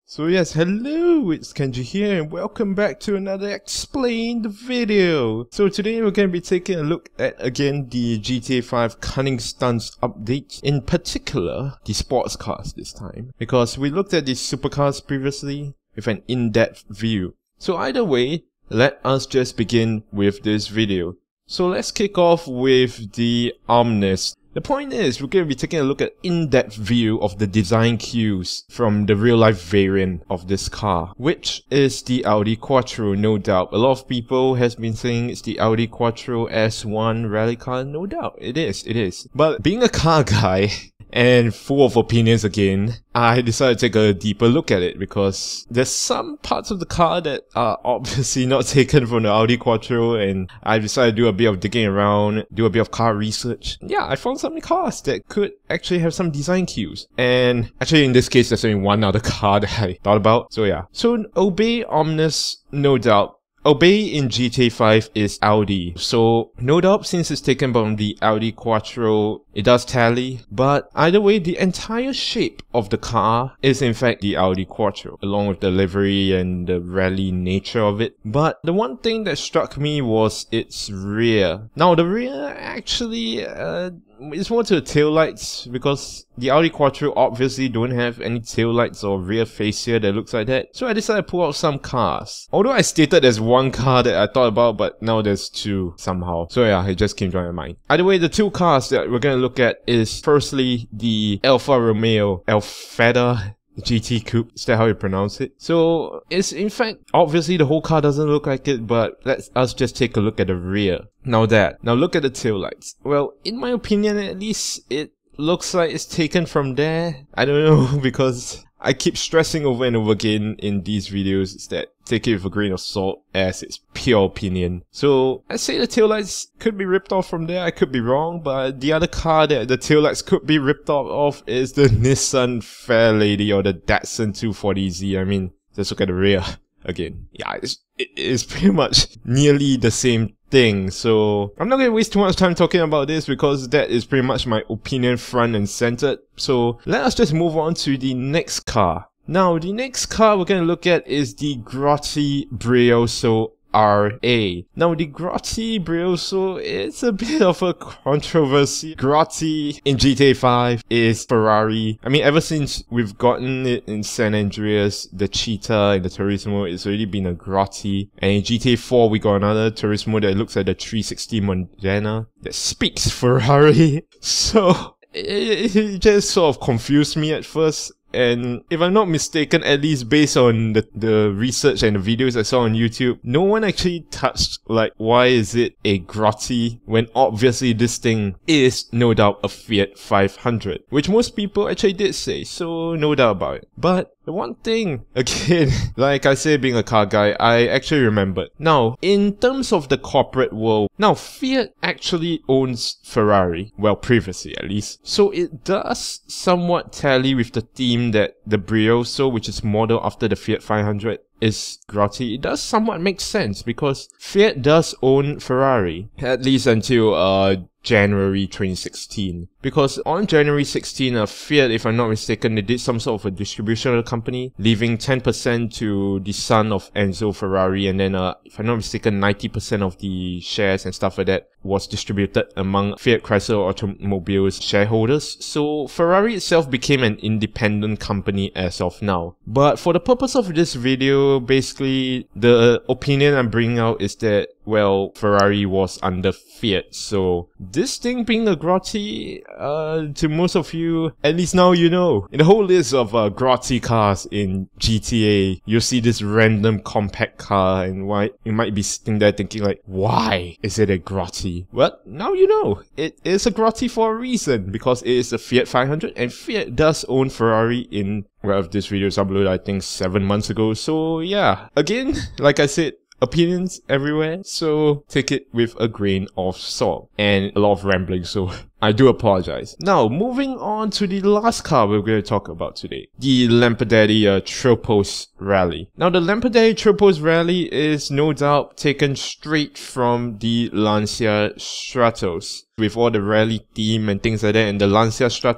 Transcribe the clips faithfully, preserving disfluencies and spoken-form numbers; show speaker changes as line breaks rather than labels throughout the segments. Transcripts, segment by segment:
So yes, hello, it's Kenji here and welcome back to another explained video. So today we're going to be taking a look at again the G T A five Cunning Stunts update, in particular the sports cars this time, because we looked at the supercars previously with an in-depth view. So either way, let us just begin with this video. So let's kick off with the Omnis. The point is, we're going to be taking a look at in-depth view of the design cues from the real-life variant of this car, which is the Audi Quattro, no doubt. A lot of people has been saying it's the Audi Quattro S one rally car, no doubt. It is, it is. But being a car guy, and full of opinions again, I decided to take a deeper look at it because there's some parts of the car that are obviously not taken from the Audi Quattro, and I decided to do a bit of digging around, do a bit of car research. Yeah, I found some cars that could actually have some design cues. And actually in this case, there's only one other car that I thought about. So yeah. So obey Omnis, no doubt. Obey in G T A five is Audi, so no doubt since it's taken from the Audi Quattro, it does tally, but either way, the entire shape of the car is in fact the Audi Quattro, along with the livery and the rally nature of it. But the one thing that struck me was its rear. Now the rear actually uh, is more to the taillights, because the Audi Quattro obviously don't have any taillights or rear fascia that looks like that. So I decided to pull out some cars. Although I stated there's one car that I thought about, but now there's two somehow. So yeah, it just came to my mind. Either way, the two cars that we're gonna look at is firstly the Alfa Romeo Alfetta G T Coupe, is that how you pronounce it? So it's in fact, obviously the whole car doesn't look like it, but let's us just take a look at the rear. Now that, now look at the taillights. Well, in my opinion at least, it looks like it's taken from there. I don't know, because I keep stressing over and over again in these videos is that take it with a grain of salt, as it's pure opinion. So I say the taillights could be ripped off from there, I could be wrong, but the other car that the taillights could be ripped off of is the Nissan Fairlady or the Datsun two forty Z. I mean, just look at the rear again. Yeah, it's, it's pretty much nearly the same thing. So I'm not going to waste too much time talking about this because that is pretty much my opinion front and centered. So let us just move on to the next car. Now the next car we're going to look at is the Grotti Brioso R A. Now the Grotti Brioso is a bit of a controversy. Grotti in G T A five is Ferrari. I mean, ever since we've gotten it in San Andreas, the Cheetah and the Turismo, it's already been a Grotti. And in G T A four we got another Turismo that looks like the three sixty Modena that speaks Ferrari. So it, it just sort of confused me at first. And if I'm not mistaken, at least based on the, the research and the videos I saw on YouTube, no one actually touched, like, why is it a Grotti when obviously this thing is no doubt a Fiat five hundred, which most people actually did say, so no doubt about it. But the one thing, again, like I said, being a car guy, I actually remembered. Now, in terms of the corporate world, now Fiat actually owns Ferrari, well, previously at least, so it does somewhat tally with the theme that the Brioso, which is modeled after the Fiat five hundred, is Grotti. It does somewhat make sense because Fiat does own Ferrari, at least until uh January twenty sixteen. Because on January sixteenth, uh, Fiat, if I'm not mistaken, they did some sort of a distribution of the company, leaving ten percent to the son of Enzo Ferrari, and then, uh, if I'm not mistaken, ninety percent of the shares and stuff like that was distributed among Fiat Chrysler Automobile's shareholders. So Ferrari itself became an independent company as of now. But for the purpose of this video, basically, the opinion I'm bringing out is that, well, Ferrari was under Fiat, so this thing being a Grotti, uh, to most of you, at least now you know. In the whole list of uh, Grotti cars in G T A, you'll see this random compact car, and why you might be sitting there thinking like, why is it a Grotti? Well, now you know. It is a Grotti for a reason, because it is a Fiat five hundred, and Fiat does own Ferrari in, well, this video was uploaded I think seven months ago, so yeah. Again, like I said, opinions everywhere, so take it with a grain of salt and a lot of rambling, so I do apologize. Now, moving on to the last car we're going to talk about today, the Lampadati uh, Tropos Rally. Now, the Lampadati Tropos Rally is no doubt taken straight from the Lancia Stratos, with all the rally theme and things like that, and the Lancia Stratos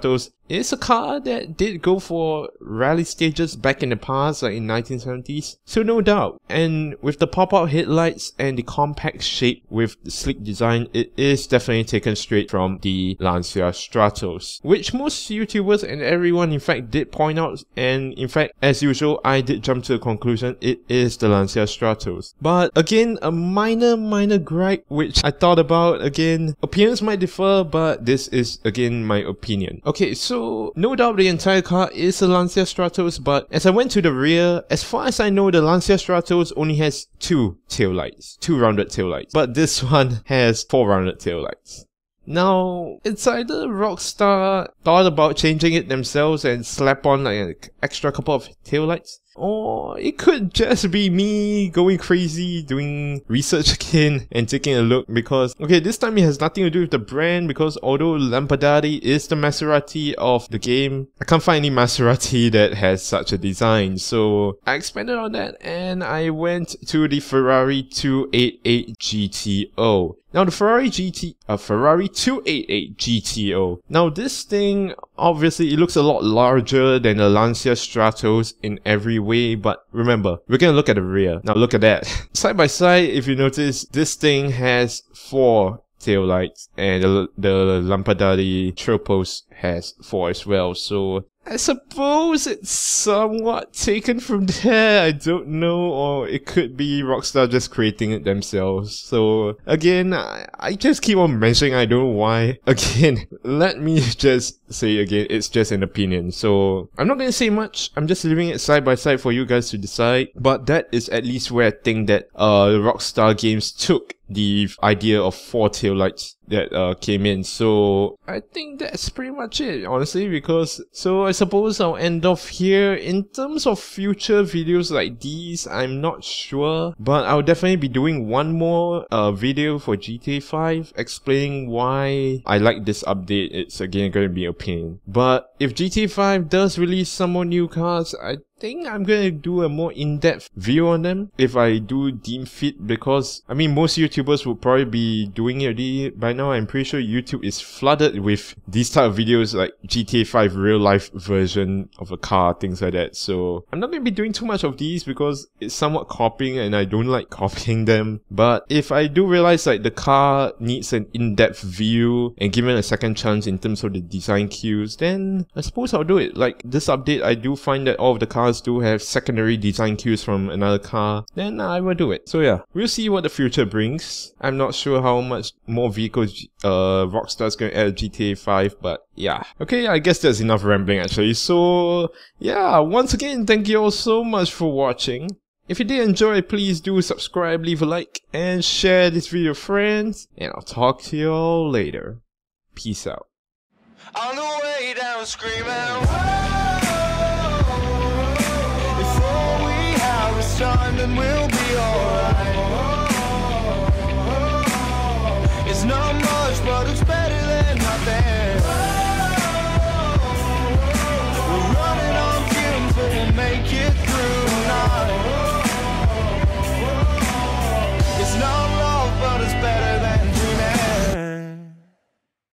it's a car that did go for rally stages back in the past, like in nineteen seventies, so no doubt. And with the pop-out headlights and the compact shape with the sleek design, it is definitely taken straight from the Lancia Stratos, which most YouTubers and everyone in fact did point out, and in fact, as usual, I did jump to the conclusion it is the Lancia Stratos. But again, a minor minor gripe which I thought about. Again, opinions might differ, but this is again my opinion. Okay, so no doubt the entire car is a Lancia Stratos, but as I went to the rear, as far as I know, the Lancia Stratos only has two taillights, two rounded taillights, but this one has four rounded taillights. Now, it's either Rockstar thought about changing it themselves and slap on like an extra couple of taillights, or it could just be me going crazy doing research again and taking a look, because, okay, this time it has nothing to do with the brand, because although Lampadati is the Maserati of the game, I can't find any Maserati that has such a design, so I expanded on that and I went to the Ferrari two eighty-eight G T O. Now the Ferrari G T, uh, Ferrari two eighty-eight G T O. Now this thing, obviously it looks a lot larger than the Lancia Stratos in every way, but remember, we're gonna look at the rear. Now look at that. Side by side, if you notice, this thing has four taillights, and the, the Lampadati Tropos has four as well, so I suppose it's somewhat taken from there, I don't know, or it could be Rockstar just creating it themselves. So again, I, I just keep on mentioning I don't know why. Again, let me just say again, it's just an opinion, so I'm not gonna say much, I'm just leaving it side by side for you guys to decide, but that is at least where I think that uh, Rockstar Games took the idea of four taillights that uh, came in. So I think that's pretty much it, honestly, because so I suppose I'll end off here. In terms of future videos like these, I'm not sure, but I'll definitely be doing one more uh, video for G T A five explaining why I like this update. It's again going to be opinion, but if G T A five does release some more new cars, I think I'm gonna do a more in-depth video on them if I do deem fit, because I mean most YouTubers will probably be doing it already by now. I'm pretty sure YouTube is flooded with these type of videos like G T A five real life version of a car, things like that. So I'm not gonna be doing too much of these because it's somewhat copying and I don't like copying them. But if I do realize like the car needs an in-depth view and given a second chance in terms of the design cues, then I suppose I'll do it. Like this update, I do find that all of the cars do have secondary design cues from another car, then I will do it. So yeah, we'll see what the future brings. I'm not sure how much more vehicles uh, Rockstar's going to add to G T A five, but yeah. Okay, I guess that's enough rambling actually. So yeah, once again, thank you all so much for watching. If you did enjoy, please do subscribe, leave a like, and share this video with friends, and I'll talk to you all later. Peace out. On the way down screaming, then we'll be alright.